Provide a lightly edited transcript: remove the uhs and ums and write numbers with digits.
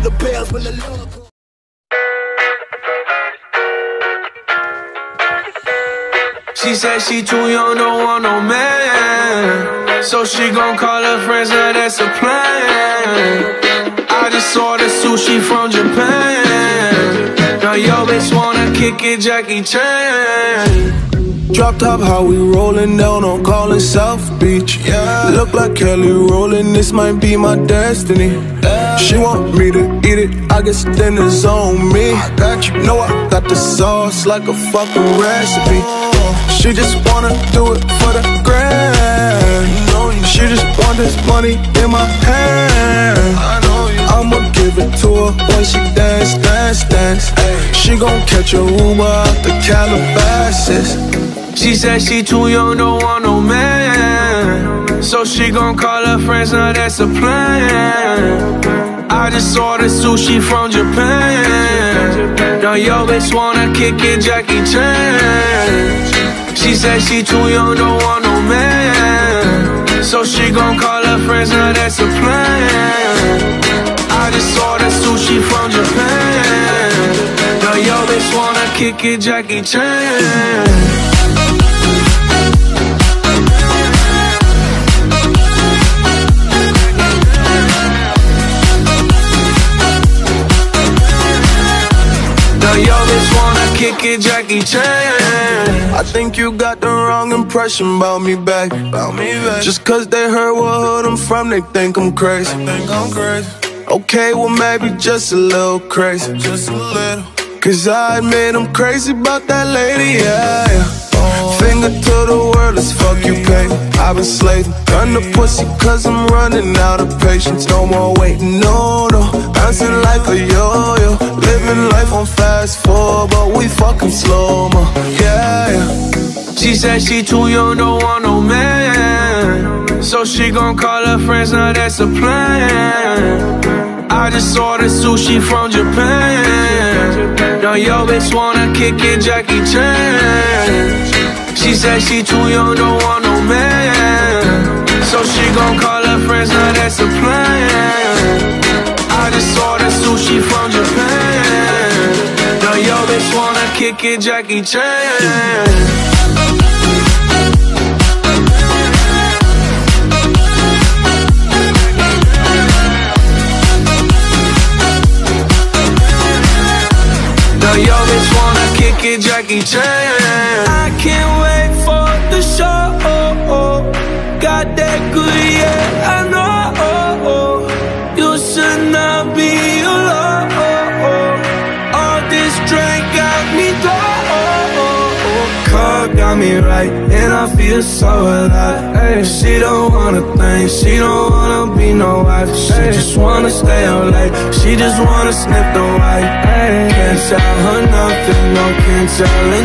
the bells when the love comes. She said she too young, don't want no man, so she gon' call her friends, now that's a plan. I just ordered sushi from Japan. Now yo bitch wanna kick it, Jackie Chan. Drop top, how we rollin' down on Callin' South Beach. Yeah. Look like Kelly rollin', this might be my destiny. Yeah. She want me to eat it, I guess dinner's on me. I got you, know I got the sauce like a fucking recipe. She just wanna do it for the grand. She just want this money in my hand. I'ma give it to her when she dance, dance, dance. She gon' catch a Uber out the Calabasas. She said she too young, don't want no man, so she gon' call her friends, now that's a plan. I just ordered sushi from Japan. Now yo bitch wanna kick it, Jackie Chan. She said she too young, don't want no man, so she gon' call her friends, now that's a plan. I just ordered sushi from Japan. Now yo bitch wanna kick it, Jackie Chan. Yo, bitch wanna kick it, Jackie Chan. I think you got the wrong impression about me back. Just cause they heard what hood I'm from, they think I'm crazy. Okay, well maybe just a little crazy. Just a little. Cause I admit I'm crazy about that lady, yeah. Finger to the world, as fuck you pay. I've been slaving, gun the pussy cause I'm running out of patience. No more waiting, no, no. Bouncing like a yo-yo. Living life on fast forward, but we fucking slow-mo, yeah, yeah. She said she too young, don't want no man, so she gon' call her friends, now that's a plan. I just ordered sushi from Japan. Now yo bitch wanna kick it, Jackie Chan. She said she too young, don't want no man, so she gon' call her friends, now that's a plan. I just ordered sushi from Japan. Now yo bitch wanna kick it, Jackie Chan. Yo, bitch wanna kick it, Jackie Chan. I can't wait for the show. Got that good, yeah, I know. You should not be alone. All this drink got me low. Car got me right, and I feel so alive. Ay, she don't wanna think, she don't wanna be no wife. She just wanna stay up late, she just wanna sniff the white. Can't tell her nothing, no, can't tell her